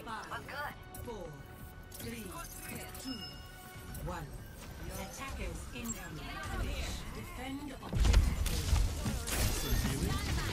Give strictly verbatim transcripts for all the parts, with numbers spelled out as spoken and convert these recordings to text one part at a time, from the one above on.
Five, four, three, two, one. Attackers incoming. Defend objective.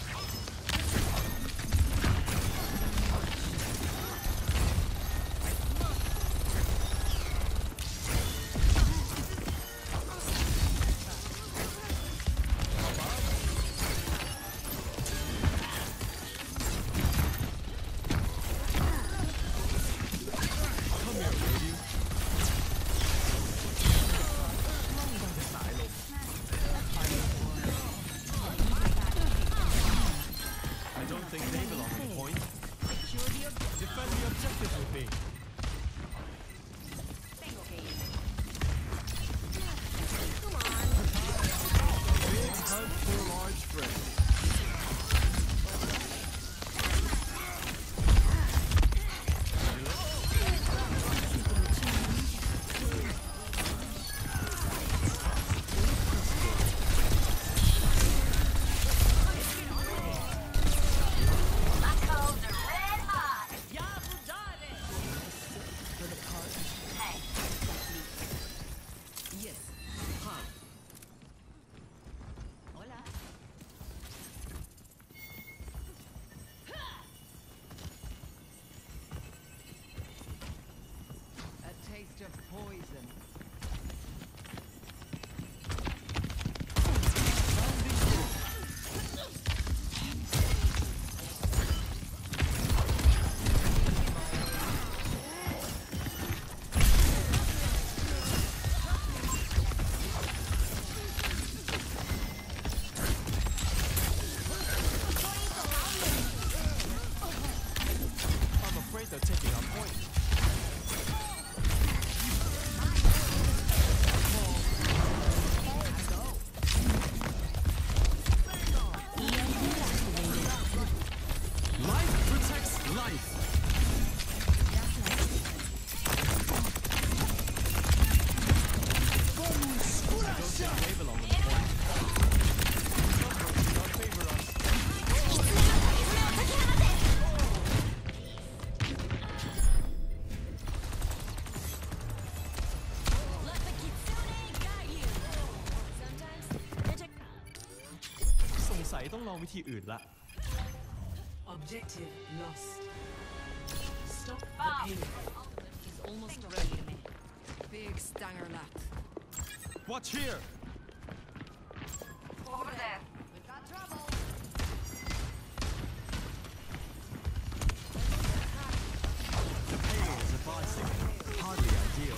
Objective lost. Stop the payload. He's almost ready. Big stanger left. Watch here. Over there. We've got trouble. The payload is advancing. Hardly ideal.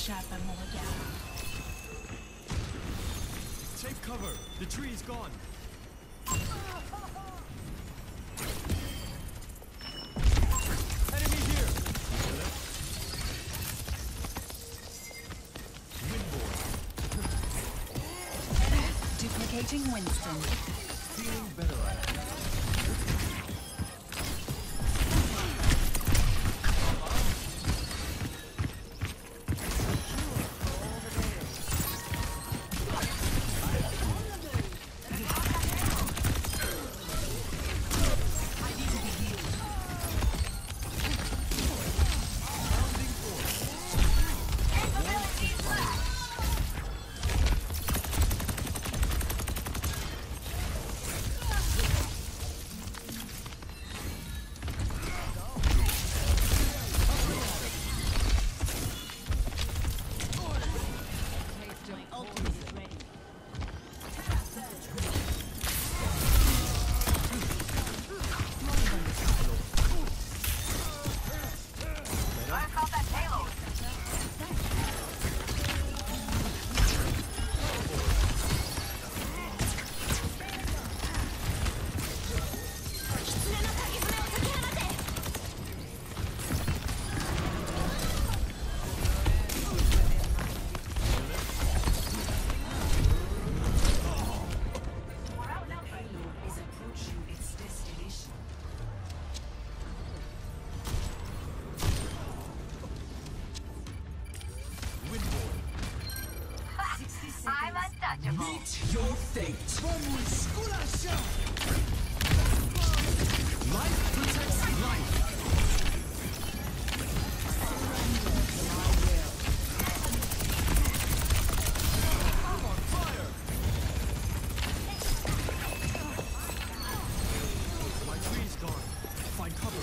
sharper, more down. Take cover. The tree is gone. Enemy here. Windboard. Duplicating Winston. Feeling better, I think. Meet your fate. Life protects life. I'm on fire. My tree's gone. Find cover.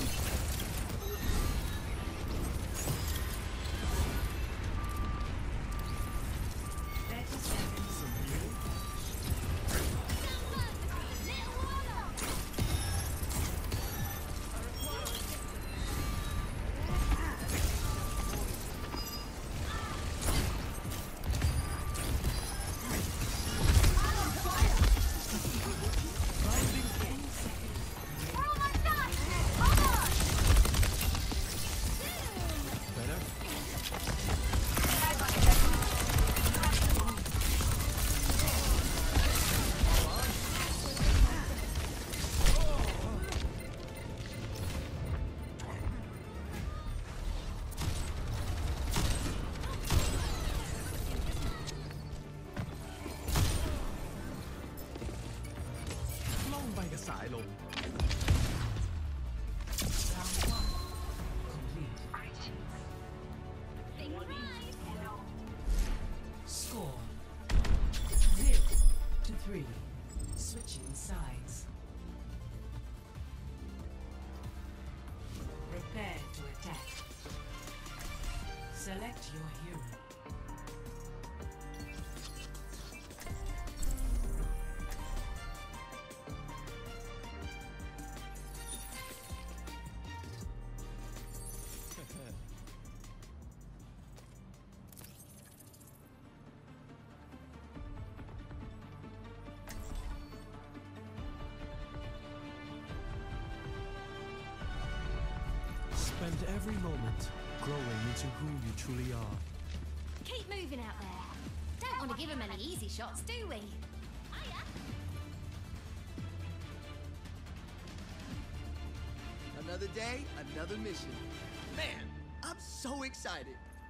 Score zero to three. Switching sides. Prepare to attack. Select your hero. Spend every moment growing into who you truly are. Keep moving out there. Don't want to give him any easy shots, do we? Hiya. Another day, another mission. Man, I'm so excited.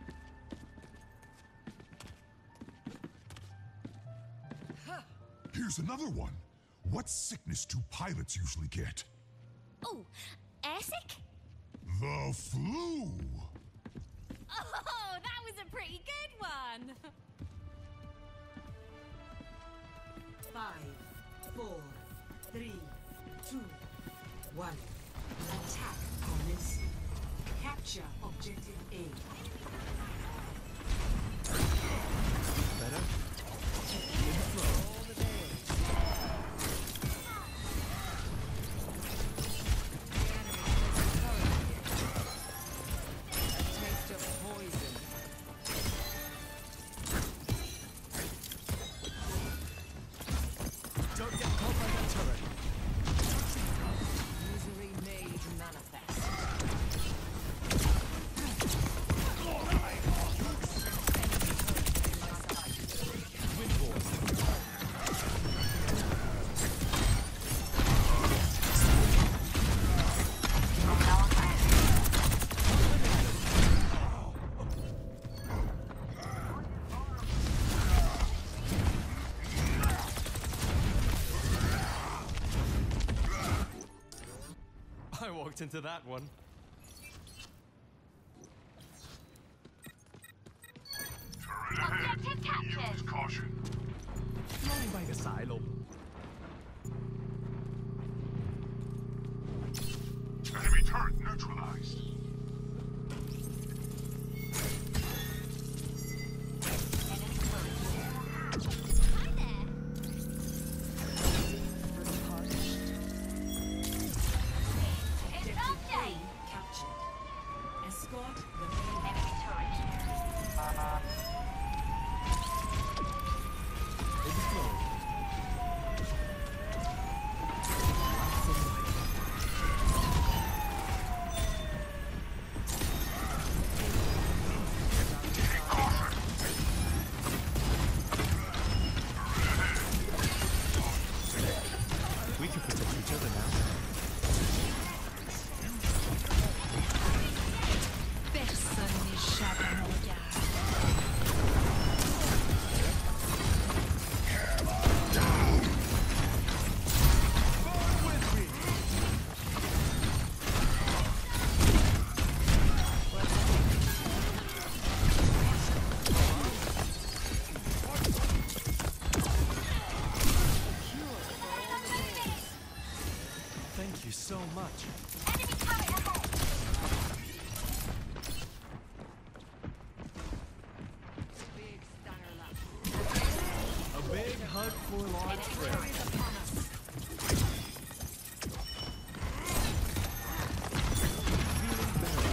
Here's another one. What sickness do pilots usually get? Oh, airsick? The flu. Oh, that was a pretty good one. Five, four, three, two, one. Attack commencing. Capture objective A. Better? In the flow. walked into that one. Objective captured. Caution. ล่องไปกับสายลม Enemy turret neutralized. Hi there. It's update. Captured. Escort the main Enemy turret. Overflow. We can protect each other now. Personne n'échappe à mon regard. Thank you so much. Enemy turret ahead. Big stunner left. A big hug for large friends. Feeling better.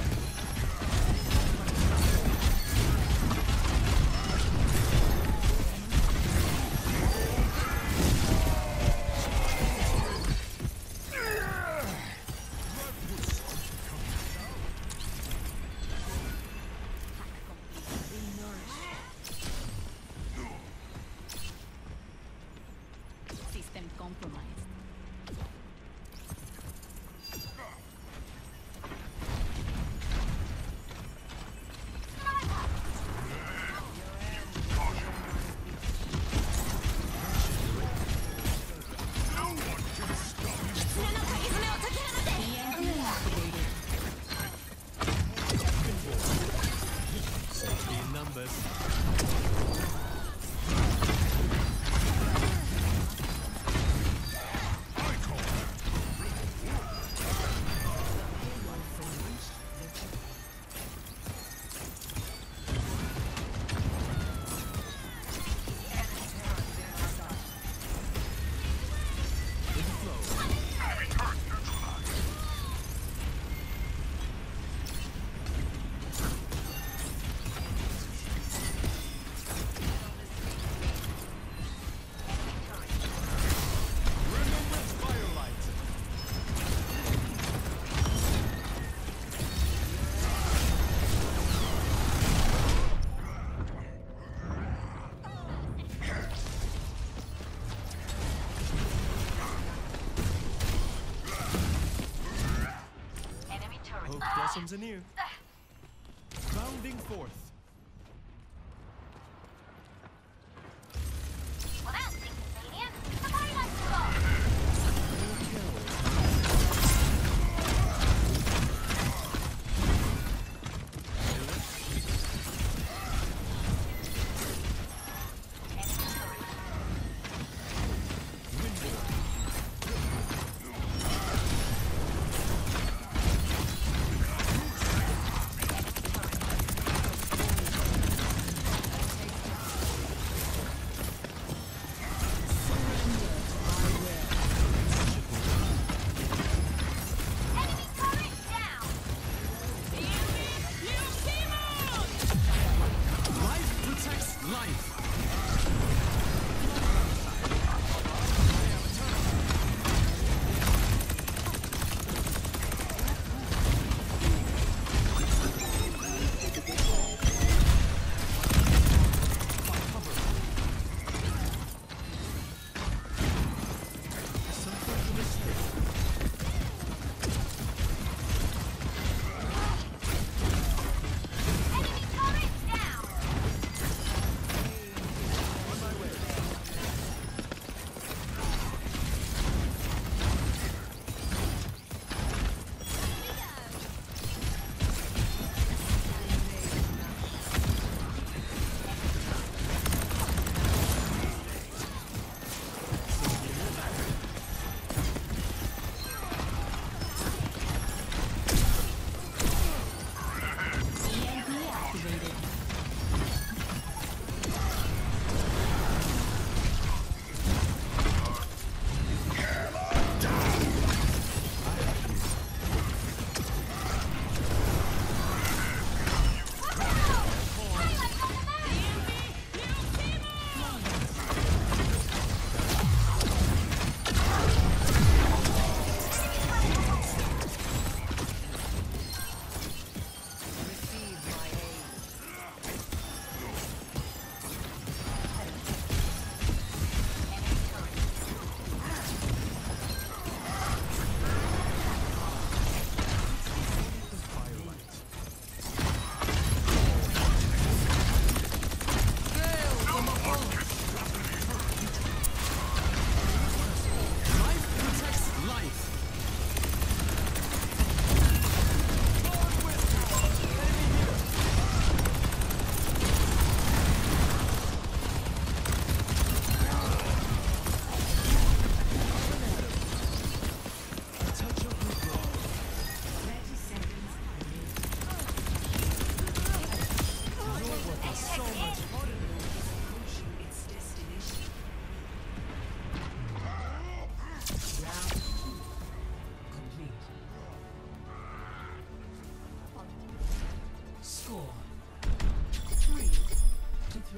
System compromised. Safety in numbers. Enemy turret. Hope blossoms anew. Bounding forth. Well, that's inconvenient. The payload's gone. Enemy turret.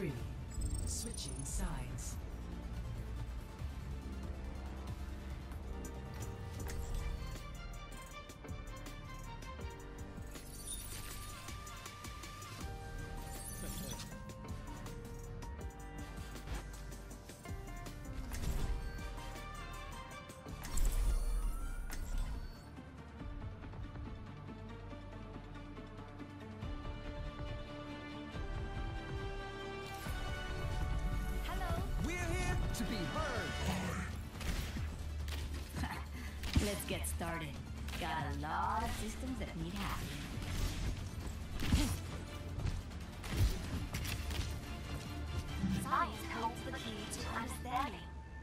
three. Switching sides. To be heard. Let's get started. Got a lot of systems that need hacking. Science holds the key to understanding.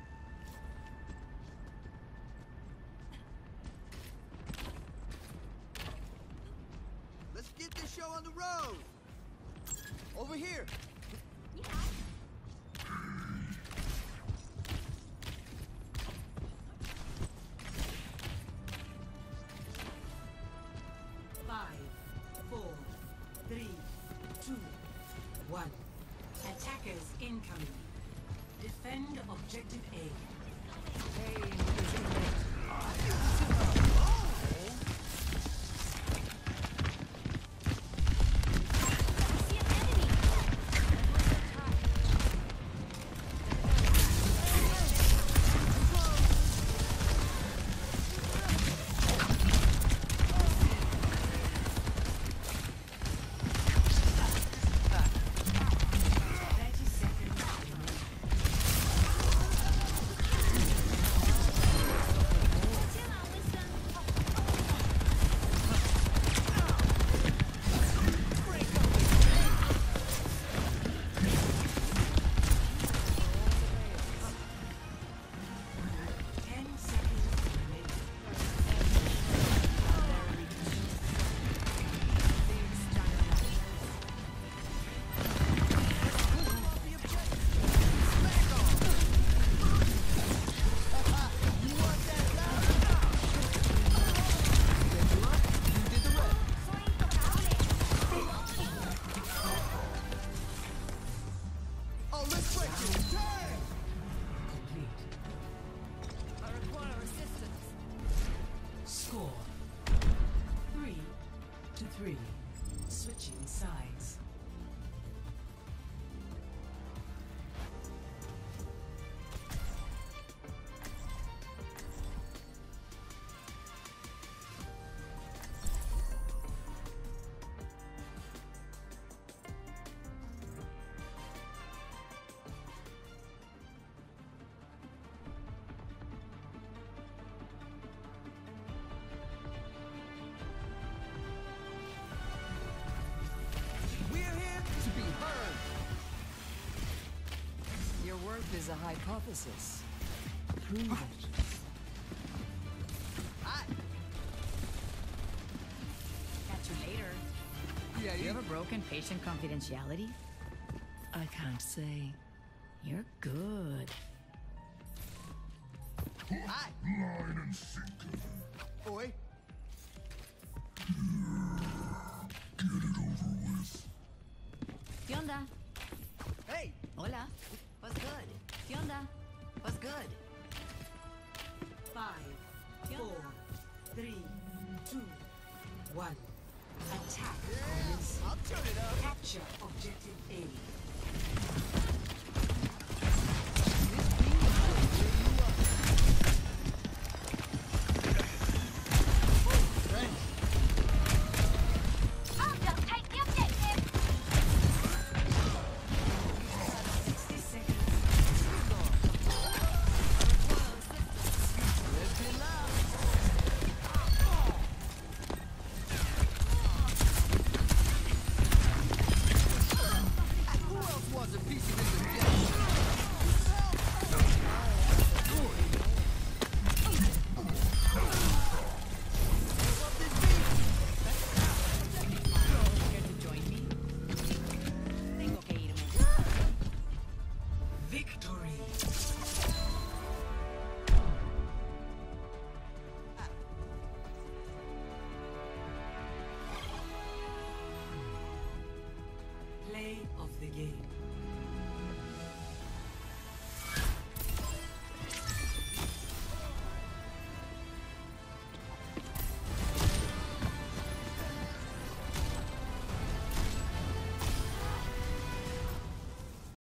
Let's get this show on the road. Over here. Yeah. Five, four, three, two, one. Attackers incoming. Defend objective A. See an enemy. thirty seconds remaining. Chill out, Winston. Ten seconds remaining. Oh, let's break it. Damn! Complete. I require assistance. Score. Three to three. Switching sides. We're here to be heard. Your worth is a hypothesis. Prove it. Hi. Catch you later. Yeah, You you. ever broken patient confidentiality? I can't say. You're good. Hi. Line and sinker. Boy. Get it over with. ¿Qué onda? Hey. Hola. What's good? ¿Qué onda? What's good? Five, four, three, two, one. Attack commence. I'll turn it up. Capture objective A. I'll just take the objective. sixty seconds. Let's get loud. Who else wants a piece of this injection? Love this beat. Here to join me? Tengo que irme. Victory. Play of the game.